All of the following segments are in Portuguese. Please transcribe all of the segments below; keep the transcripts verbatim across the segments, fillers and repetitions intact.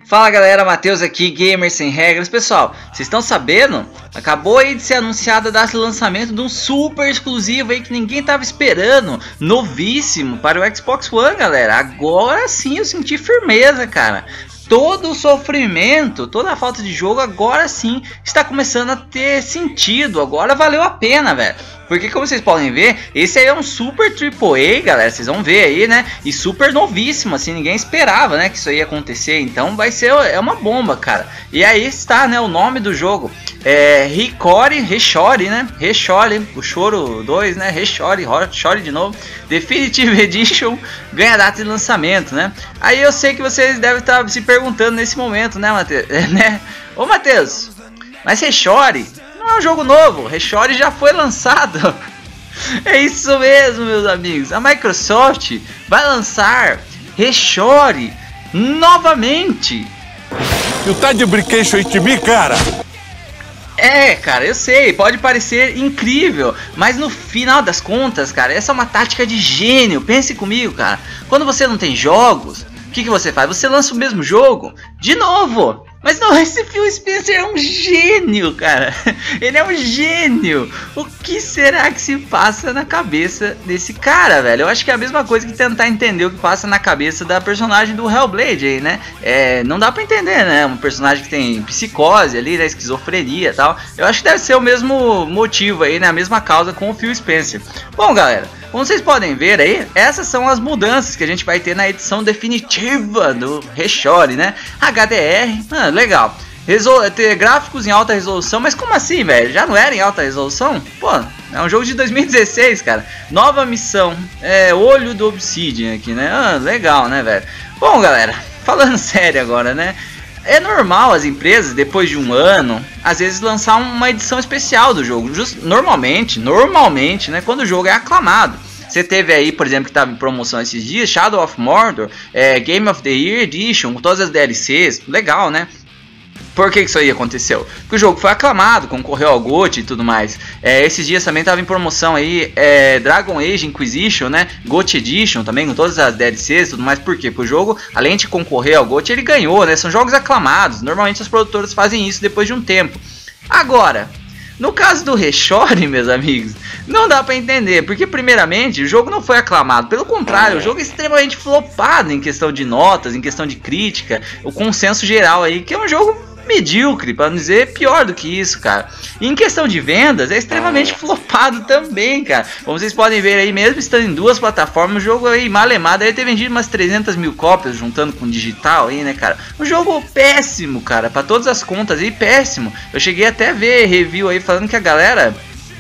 Fala galera, Matheus aqui, Gamer Sem Regras. Pessoal, vocês estão sabendo? Acabou aí de ser anunciada a data de lançamento de um super exclusivo aí que ninguém tava esperando, novíssimo para o Xbox One, galera. Agora sim eu senti firmeza, cara. Todo o sofrimento, toda a falta de jogo agora sim está começando a ter sentido. Agora valeu a pena, velho. Porque como vocês podem ver, esse aí é um super triplo A, galera, vocês vão ver aí, né? E super novíssimo, assim, ninguém esperava, né, que isso ia acontecer. Então vai ser, é uma bomba, cara. E aí está, né, o nome do jogo. É Hikori, Heshori, né? Heshori, o Choro dois, né? Heshori, Heshori de novo. Definitive Edition ganha data de lançamento, né? Aí eu sei que vocês devem estar se perguntando nesse momento, né, Matheus? né? Ô, Matheus, mas Heshori não é um jogo novo, Heshori já foi lançado. É isso mesmo, meus amigos. A Microsoft vai lançar Heshori novamente. Tu tá de brinquedo aí de mim, cara? É, cara, eu sei, pode parecer incrível, mas no final das contas, cara, essa é uma tática de gênio. Pense comigo, cara. Quando você não tem jogos, o que, que você faz? Você lança o mesmo jogo de novo. Mas não, esse Phil Spencer é um gênio, cara. Ele é um gênio. O que será que se passa na cabeça desse cara, velho? Eu acho que é a mesma coisa que tentar entender o que passa na cabeça da personagem do Hellblade aí, né? É, não dá pra entender, né? Um personagem que tem psicose ali, né? Esquizofrenia e tal. Eu acho que deve ser o mesmo motivo aí, né? A mesma causa com o Phil Spencer. Bom, galera, como vocês podem ver aí, essas são as mudanças que a gente vai ter na edição definitiva do Heshori, né? H D R, ah, legal. Resol ter gráficos em alta resolução, mas como assim, velho? Já não era em alta resolução? Pô, é um jogo de dois mil e dezesseis, cara. Nova missão, é Olho do Obsidian aqui, né? Ah, legal, né, velho? Bom, galera, falando sério agora, né? É normal as empresas, depois de um ano, às vezes lançar uma edição especial do jogo. Just, normalmente, normalmente, né, quando o jogo é aclamado. Você teve aí, por exemplo, que estava em promoção esses dias, Shadow of Mordor, é, Game of the Year Edition, com todas as D L Cs, legal, né? Por que isso aí aconteceu? Porque o jogo foi aclamado, concorreu ao G O T y e tudo mais. É, esses dias também estava em promoção aí é, Dragon Age Inquisition, né? G O T y Edition também, com todas as D L Cs e tudo mais. Por quê? Porque o jogo, além de concorrer ao G O T y, ele ganhou, né? São jogos aclamados. Normalmente as produtoras fazem isso depois de um tempo. Agora, no caso do Heshori, meus amigos, não dá pra entender, porque primeiramente o jogo não foi aclamado, pelo contrário, o jogo é extremamente flopado em questão de notas, em questão de crítica, o consenso geral aí, que é um jogo medíocre, para não dizer pior do que isso, cara. E em questão de vendas, é extremamente flopado também, cara. Como vocês podem ver aí, mesmo estando em duas plataformas, o jogo aí, malemado, deve ter vendido umas trezentas mil cópias, juntando com o digital aí, né, cara. Um jogo péssimo, cara, para todas as contas aí, péssimo. Eu cheguei até a ver review aí falando que a galera...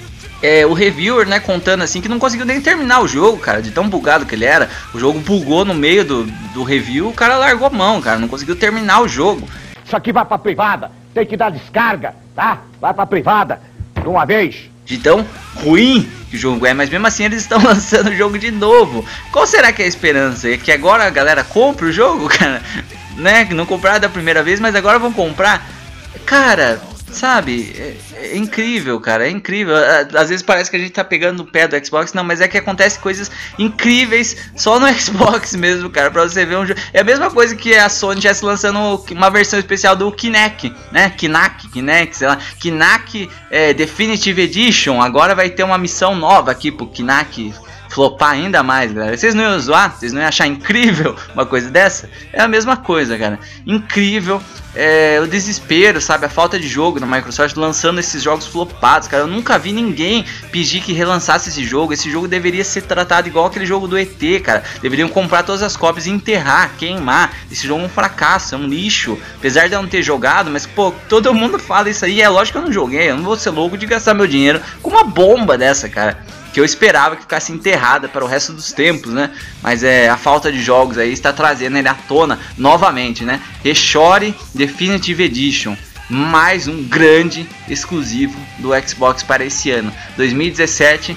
É, o reviewer, né, contando assim que não conseguiu nem terminar o jogo, cara, de tão bugado que ele era. O jogo bugou no meio do, do review, o cara largou a mão, cara, não conseguiu terminar o jogo. Isso aqui vai pra privada, tem que dar descarga, tá? Vai pra privada, de uma vez. De tão ruim que o jogo é, mas mesmo assim eles estão lançando o jogo de novo. Qual será que é a esperança? É que agora a galera compre o jogo, cara? Né? Não compraram da primeira vez, mas agora vão comprar. Cara, sabe? É, é incrível, cara, é incrível. Às vezes parece que a gente tá pegando no pé do Xbox, não, mas é que acontece coisas incríveis só no Xbox mesmo, cara, pra você ver um jogo. É a mesma coisa que a Sony estivesse lançando uma versão especial do Kinect, né? Kinect, Kinect, sei lá. Kinect é, Definitive Edition. Agora vai ter uma missão nova aqui pro Kinect flopar ainda mais, galera. Vocês não iam zoar? Vocês não iam achar incrível uma coisa dessa? É a mesma coisa, cara. Incrível. É, o desespero, sabe? A falta de jogo da Microsoft lançando esses jogos flopados, cara. Eu nunca vi ninguém pedir que relançasse esse jogo. Esse jogo deveria ser tratado igual aquele jogo do E T, cara. Deveriam comprar todas as cópias e enterrar, queimar. Esse jogo é um fracasso, é um lixo. Apesar de eu não ter jogado, mas pô, todo mundo fala isso aí. É lógico que eu não joguei. Eu não vou ser louco de gastar meu dinheiro com uma bomba dessa, cara, que eu esperava que ficasse enterrada para o resto dos tempos, né? Mas é, a falta de jogos aí está trazendo ele à tona novamente, né? Heshori Definitive Edition, mais um grande exclusivo do Xbox para esse ano. dois mil e dezessete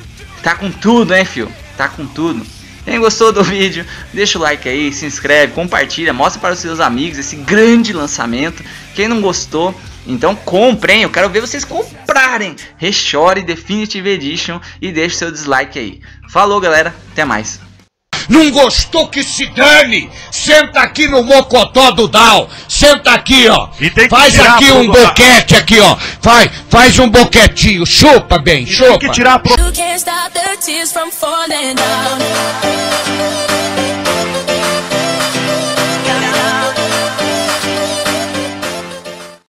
tá com tudo, hein, fio? Tá com tudo. Quem gostou do vídeo, deixa o like aí, se inscreve, compartilha, mostra para os seus amigos esse grande lançamento. Quem não gostou, então comprem, eu quero ver vocês comprarem Heshori Definitive Edition e deixe seu dislike aí. Falou, galera, até mais. Não gostou que se dane. Senta aqui no mocotó do Dal. Senta aqui, ó. Faz aqui um boquete aqui, ó. Faz, faz um boquetinho. Chupa bem, chupa. Tem que tirar a pro...